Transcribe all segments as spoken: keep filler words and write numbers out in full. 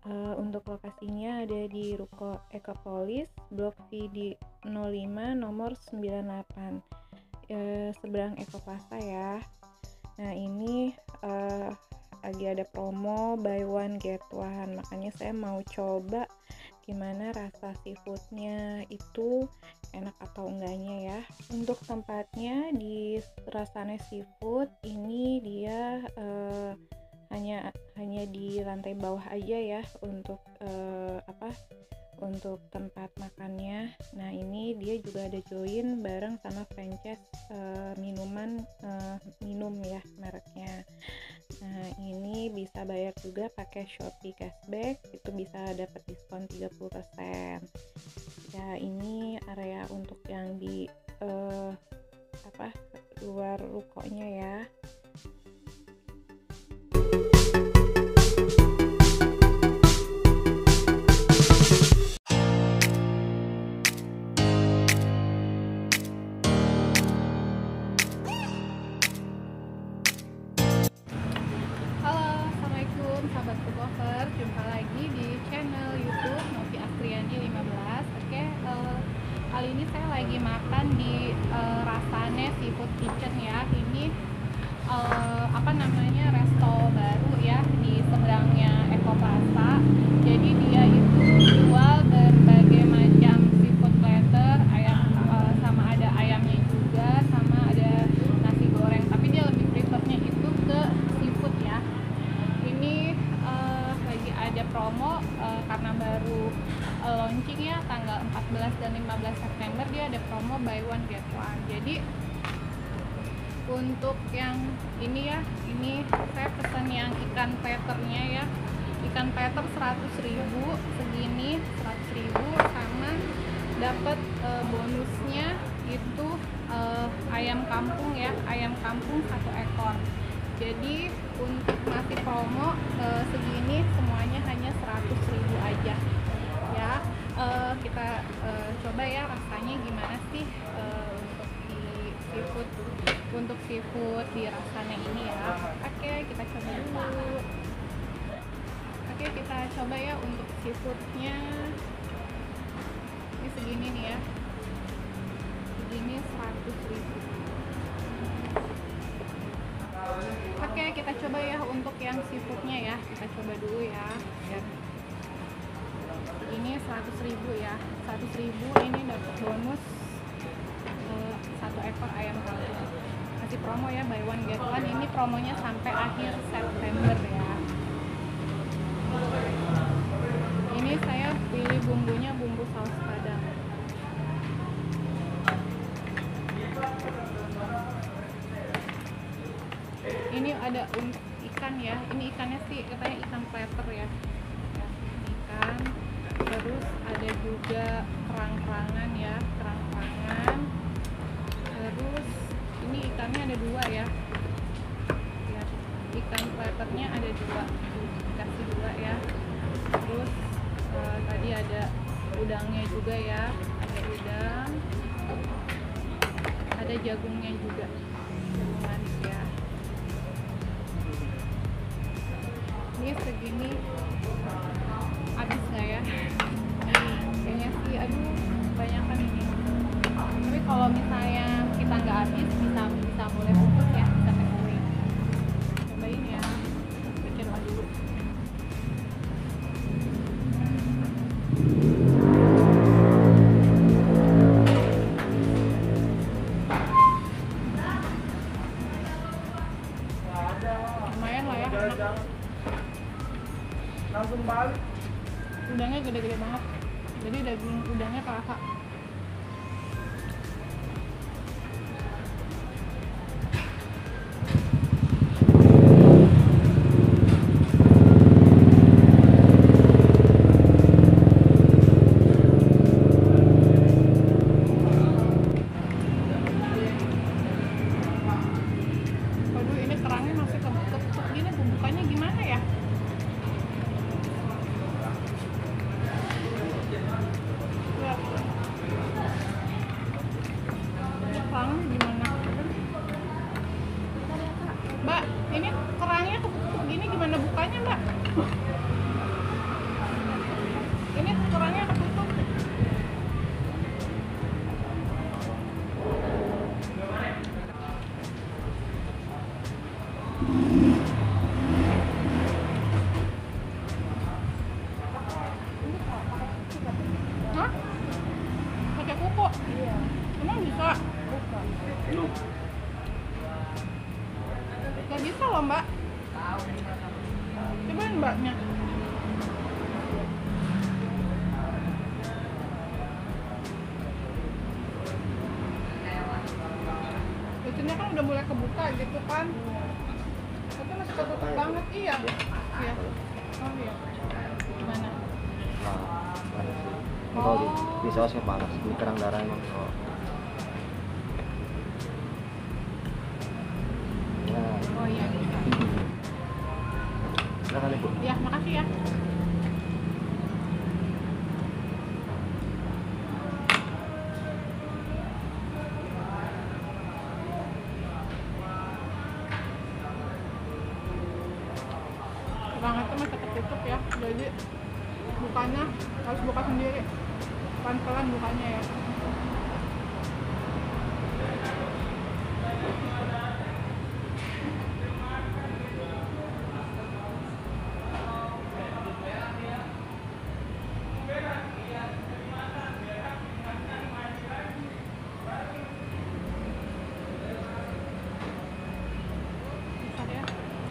Uh, untuk lokasinya ada di Ruko Ekopolis, Blok V di nol lima nomor sembilan puluh delapan, uh, seberang Ekoplaza ya. Nah ini uh, lagi ada promo buy one get one, makanya saya mau coba gimana rasa seafoodnya itu enak atau enggaknya ya. Untuk tempatnya di Rasane Seafood ini dia uh, hanya hanya di lantai bawah aja ya untuk uh, apa untuk tempat makannya. Nah ini dia juga ada join bareng sama franchise uh, minuman uh, minum ya mereknya. Nah ini bisa bayar juga pakai Shopee cashback, itu bisa dapat diskon tiga puluh persen. Ya ini area untuk yang di uh, apa luar rukonya ya. Sahabat Foodlover, jumpa lagi di channel YouTube Novi Astriani lima belas. Oke, uh, kali ini saya lagi makan di uh, Rasane Seafood Kitchen ya. Ini uh, apa namanya resto baru ya di seberangnya Ekoplaza. Jadi dia itu jual berbagai macam seafood platter, ayam uh, sama ada ayamnya juga, sama ada nasi goreng. Tapi dia lebih prefernya itu ke seafood ya. Ini uh, lagi ada promo uh, karena baru uh, launching ya tanggal empat belas dan lima belas September, dia ada promo buy one get one. Jadi untuk yang ini ya, ini saya pesan yang ikan platternya ya, ikan platter seratus ribu, segini seratus ribu, sama dapat uh, bonusnya itu uh, ayam kampung ya, ayam kampung satu ekor. Jadi untuk masih promo uh, segini semuanya hanya seratus ribu aja ya. Uh, kita uh, coba ya rasanya gimana sih uh, untuk di seafood untuk seafood di Rasane ini ya. Oke, kita coba dulu. Oke, kita coba ya untuk seafoodnya. Ini segini nih ya, segini seratus ribu. Oke, kita coba ya untuk yang seafoodnya ya, kita coba dulu ya. Ini seratus ribu ya, seratus ribu ini dapat bonus uh, satu ekor ayam kampung. Masih promo ya, buy one get one. Ini promonya sampai akhir September ya. Ini saya pilih bumbunya bumbu saus padang. Ini ada untuk ikan ya, ini ikannya sih katanya ikan platter ya, ya ikan. Terus ada juga kerang-kerangan ya, kerang-kerangan. Terus ini ikannya ada dua ya, ya ikan platternya ada dua, dikasih dua ya. Terus uh, tadi ada udangnya juga ya, ada udang, ada jagungnya juga, jagung manis ya. Ini segini habis nggak ya? Kayaknya sih, aduh kebanyakan ini. Tapi kalau misalnya kita nggak habis, bisa bisa boleh bungkus ya, bisa take away. Cobain ya, kecil dulu. Lumayan lah ya, enak. Langsung balik. Udangnya gede-gede banget, jadi daging udangnya kerasa. Waduh, ini kerangnya masih kebut-kebut gini, bumbukannya gimana ya? Lihat. Iya, Emang bisa? bukan. Gak bisa loh mbak. Cobain mbaknya. Biasanya kan udah mulai kebuka gitu kan. Tapi masih ketutup banget. Iya. Iya. Oh iya. Gimana? Nah, panas sih. Ini kalau di, di sausnya panas, ini kerang darah emang kalau. Nah, Oh iya bisa. silakan ibu. Ya makasih ya. Kerang itu masih ketutup ya, jadi bukanya harus buka sendiri, pelan-pelan bukanya ya. Bentar ya.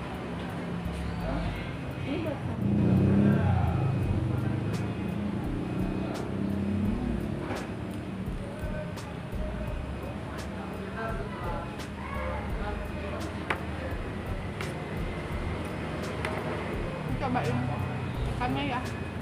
Ini buat kamu. Cobain ikannya ya.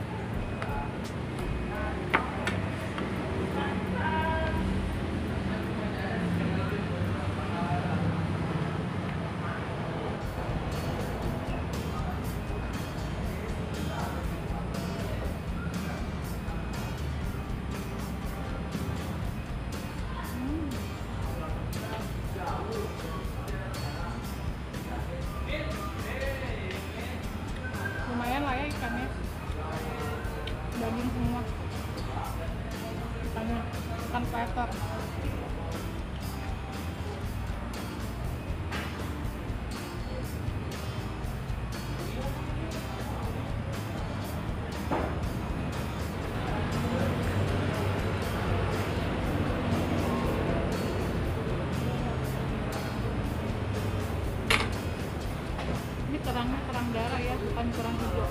Hmm. Lumayan lah ya ikannya, daging semua ikannya, ikan plater. Ini kerangnya kerang darah ya, bukan kerang hijau.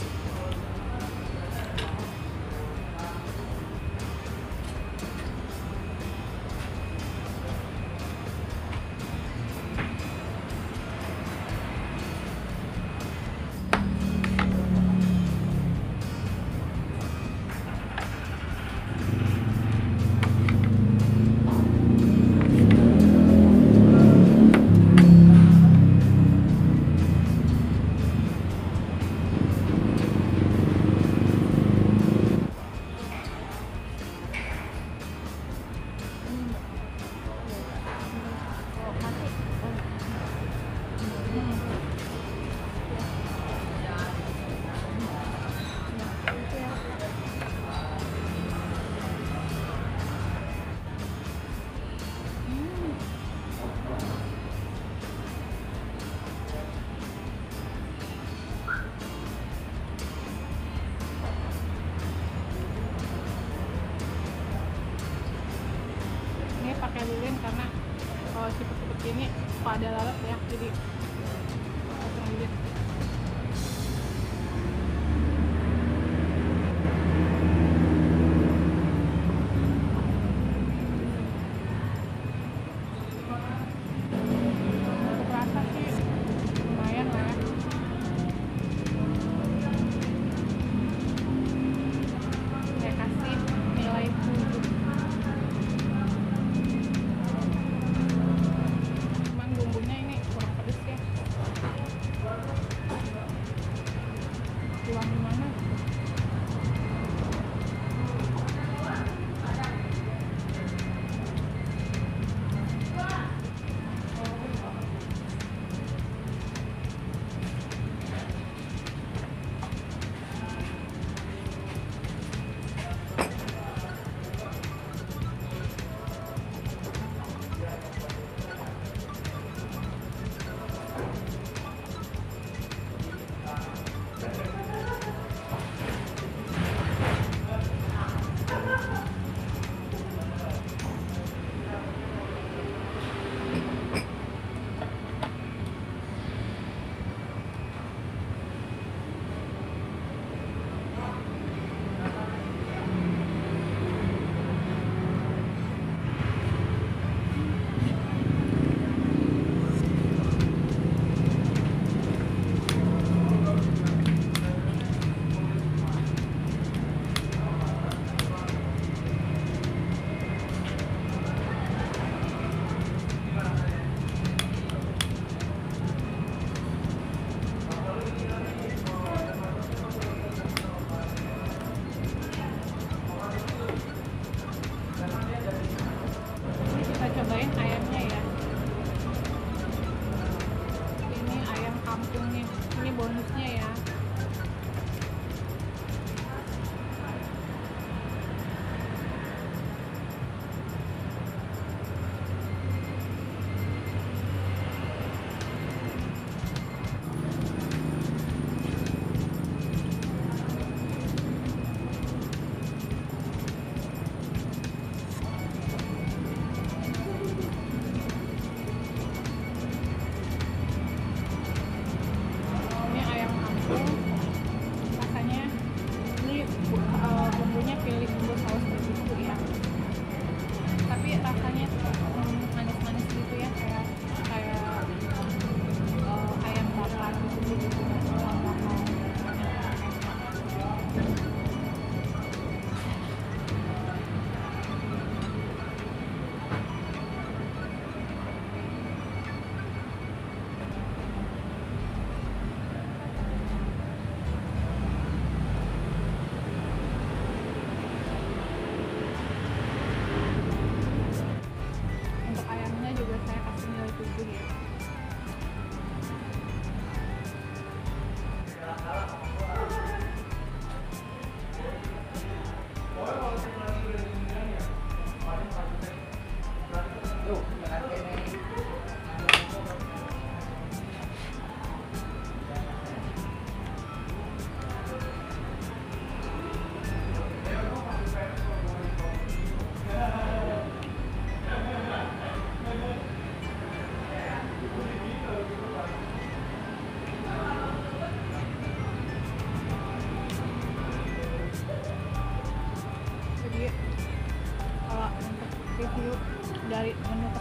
Oh, mati. Hmm. Nah, itu ya. Hmm. Ini pakai lilin karena kalau siput-siput ini kok ada lalat ya, jadi langsung lilin. Untuk rasa sih lumayan lah ya. Saya kasih nilai tujuh. Cuman bumbunya ini kurang pedes ya.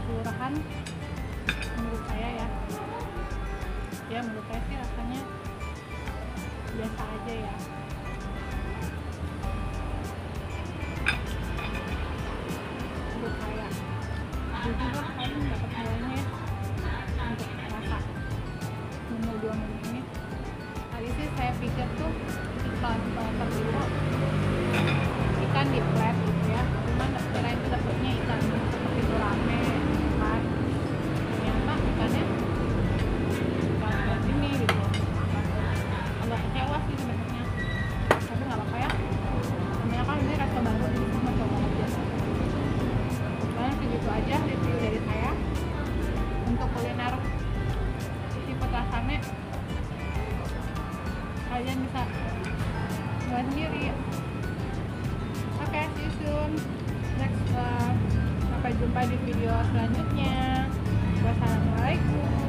keseluruhan menurut saya ya ya menurut saya sih rasanya biasa aja ya. Menurut saya jujur lah kalian dapat nilainya untuk rasa menu dua menu ini. Tadi sih saya pikir tuh iklan uh, tertipu ikan di flat gitu ya, cuman kirain itu dapetnya ikan seperti gurame kan, ternyata ikannya ikan kayak ini gitu. Agak kecewa sih sebenarnya, tapi nggak apa-apa ya, namanya kan ini rasa baru jadi sama coba aja. Dan segitu aja review dari saya untuk kuliner seafood rasane. Kalian bisa buat sendiri. Oke, okay, see you soon next uh, sampai jumpa di video selanjutnya. Wassalamualaikum.